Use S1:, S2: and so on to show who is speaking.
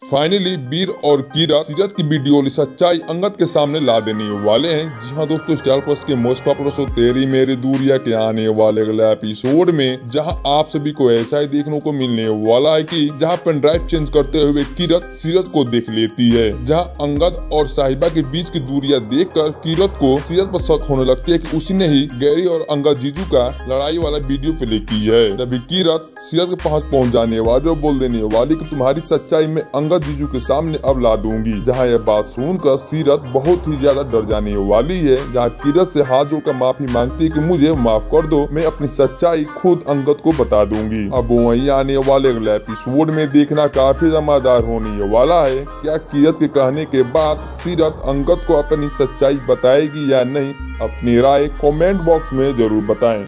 S1: Finally वीर और कीरत सीरत की वीडियो वाली सच्चाई अंगद के सामने ला देने वाले हैं। जी हाँ दोस्तों, स्टार प्लस के most popular show Teri Meri दूरिया के आने वाले अगले एपिसोड में जहां आप सभी को ऐसा ही देखने को मिलने वाला है कि जहां पेन ड्राइव चेंज करते हुए कीरत सीरत को देख लेती है। जहां अंगद और साहिबा के बीच की दूरियां देखकर कीरत को सीरत पर शक होने लगती है कि उसी ने ही गैरी और अंगद जीजू का लड़ाई वाला वीडियो प्ले की है। तभी कीरत सीरत के पास पहुंच जाने वाली और बोल देने वाली कि तुम्हारी सच्चाई में अंगद जीजू के सामने अब ला दूंगी। जहां यह बात सुनकर सीरत बहुत ही ज्यादा डर जाने वाली है। जहां कीरत से हाथ जोड़कर माफी मांगती है कि मुझे माफ कर दो, मैं अपनी सच्चाई खुद अंगद को बता दूंगी। अब वहीं आने वाले अगले एपिसोड में देखना काफी जमादार होने वाला है। क्या कीरत के कहने के बाद सीरत अंगद को अपनी सच्चाई बताएगी या नहीं? अपनी राय कमेंट बॉक्स में जरूर बताएं।